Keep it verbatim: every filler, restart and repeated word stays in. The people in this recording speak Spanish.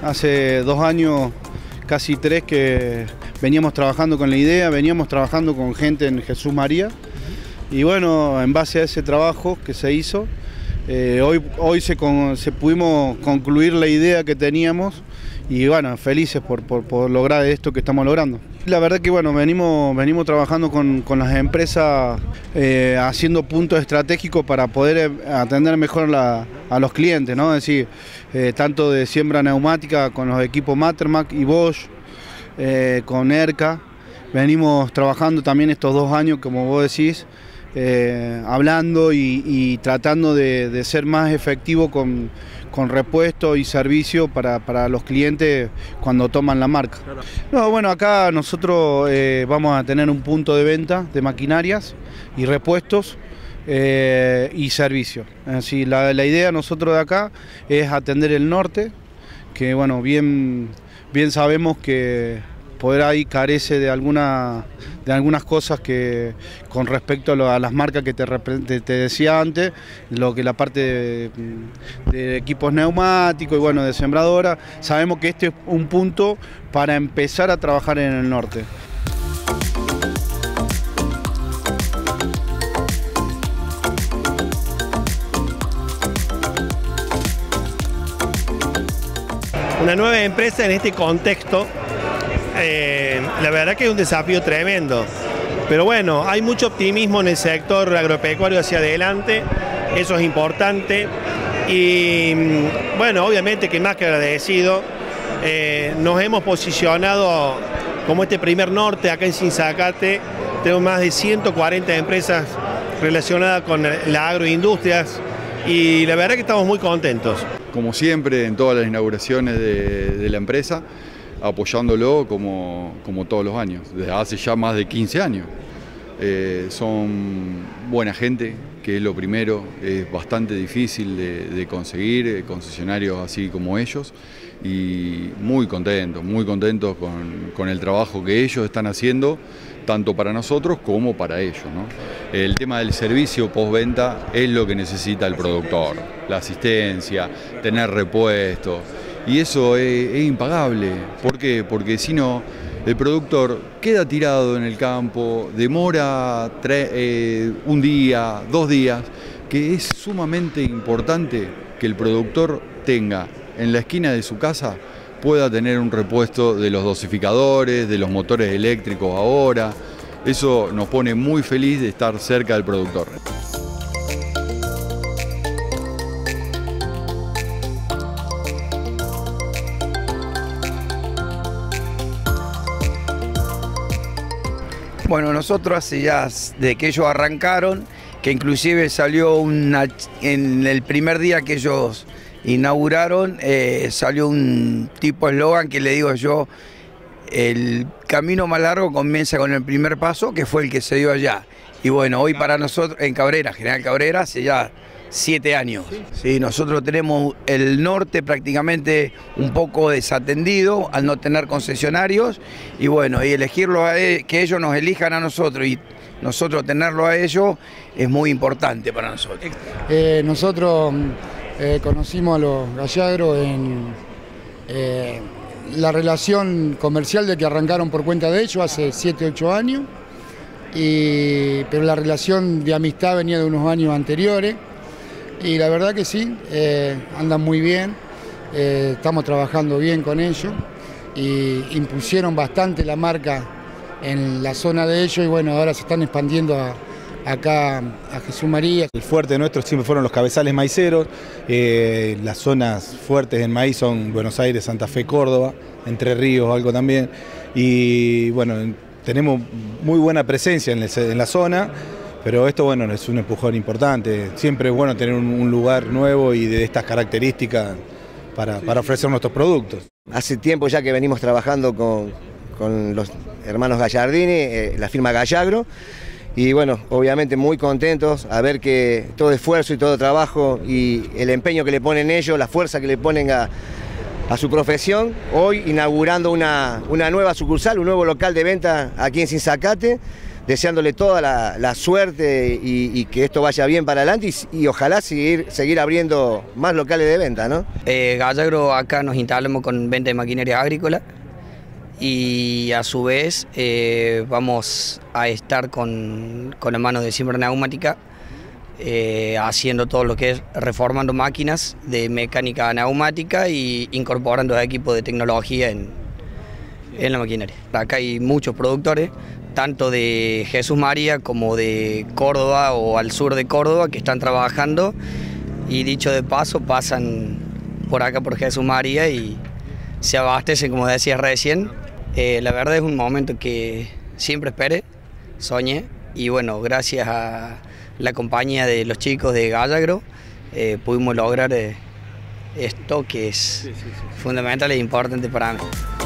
hace dos años, casi tres, que veníamos trabajando con la idea, veníamos trabajando con gente en Jesús María. Y bueno, en base a ese trabajo que se hizo, eh, hoy, hoy se, con, se pudimos concluir la idea que teníamos y bueno, felices por, por, por lograr esto que estamos logrando. La verdad que bueno, venimos, venimos trabajando con, con las empresas eh, haciendo puntos estratégicos para poder atender mejor la, a los clientes, ¿no? Es decir, eh, tanto de siembra neumática con los equipos Matermac y Bosch, eh, con ERCA. Venimos trabajando también estos dos años, como vos decís, Eh, hablando y, y tratando de, de ser más efectivo con, con repuesto y servicio para, para los clientes cuando toman la marca. No, bueno, acá nosotros eh, vamos a tener un punto de venta de maquinarias y repuestos eh, y servicio. Así, la, la idea nosotros de acá es atender el norte, que bueno, bien, bien sabemos que poder ahí carece de, alguna, de algunas cosas que con respecto a, lo, a las marcas que te, te, te decía antes, lo que la parte de, de equipos neumáticos y bueno, de sembradora, sabemos que este es un punto para empezar a trabajar en el norte. Una nueva empresa en este contexto, Eh, la verdad que es un desafío tremendo, pero bueno, hay mucho optimismo en el sector agropecuario hacia adelante, eso es importante y bueno, obviamente que más que agradecido, eh, nos hemos posicionado como este primer norte acá en Sinzacate. Tenemos más de ciento cuarenta empresas relacionadas con las agroindustrias y la verdad que estamos muy contentos. Como siempre en todas las inauguraciones de, de la empresa, apoyándolo como, como todos los años, desde hace ya más de quince años. Eh, son buena gente, que es lo primero, es bastante difícil de, de conseguir concesionarios así como ellos y muy contentos, muy contentos con, con el trabajo que ellos están haciendo, tanto para nosotros como para ellos, ¿no? El tema del servicio postventa es lo que necesita el productor, la asistencia, tener repuestos. Y eso es, es impagable. ¿Por qué? Porque si no, el productor queda tirado en el campo, demora tre, eh, un día, dos días, que es sumamente importante que el productor tenga en la esquina de su casa, pueda tener un repuesto de los dosificadores, de los motores eléctricos ahora. Eso nos pone muy feliz de estar cerca del productor. Bueno, nosotros hace ya, de que ellos arrancaron, que inclusive salió una, en el primer día que ellos inauguraron, eh, salió un tipo eslogan que le digo yo, el camino más largo comienza con el primer paso, que fue el que se dio allá. Y bueno, hoy para nosotros, en Cabrera, General Cabrera, hace ya siete años. Sí, nosotros tenemos el norte prácticamente un poco desatendido al no tener concesionarios y bueno, y elegirlo a ellos, que ellos nos elijan a nosotros y nosotros tenerlo a ellos es muy importante para nosotros. Eh, nosotros eh, conocimos a los Gallagro en eh, la relación comercial de que arrancaron por cuenta de ellos hace siete, ocho años, y, pero la relación de amistad venía de unos años anteriores. Y la verdad que sí, eh, andan muy bien, eh, estamos trabajando bien con ellos y impusieron bastante la marca en la zona de ellos y bueno, ahora se están expandiendo a, acá a Jesús María. El fuerte nuestro siempre fueron los cabezales maiceros, eh, las zonas fuertes en maíz son Buenos Aires, Santa Fe, Córdoba, Entre Ríos, algo también, y bueno, tenemos muy buena presencia en, el, en la zona. Pero esto, bueno, es un empujón importante. Siempre es bueno tener un, un lugar nuevo y de estas características para, para ofrecer nuestros productos. Hace tiempo ya que venimos trabajando con, con los hermanos Gallardini, eh, la firma Gallagro, y bueno, obviamente muy contentos a ver que todo esfuerzo y todo trabajo y el empeño que le ponen ellos, la fuerza que le ponen a, a su profesión, hoy inaugurando una, una nueva sucursal, un nuevo local de venta aquí en Sinzacate, deseándole toda la, la suerte y, y que esto vaya bien para adelante y, y ojalá seguir, seguir abriendo más locales de venta, ¿no? Eh, Gallagro acá nos instalamos con venta de maquinaria agrícola y a su vez eh, vamos a estar con, con la mano de Siembra Neumática eh, haciendo todo lo que es reformando máquinas de mecánica neumática y incorporando equipos de tecnología en, en la maquinaria. Acá hay muchos productores, tanto de Jesús María como de Córdoba o al sur de Córdoba, que están trabajando y dicho de paso pasan por acá por Jesús María y se abastecen, como decías recién. Eh, la verdad es un momento que siempre esperé, soñé y bueno, gracias a la compañía de los chicos de Gallagro eh, pudimos lograr eh, esto que es sí, sí, sí. fundamental e importante para mí.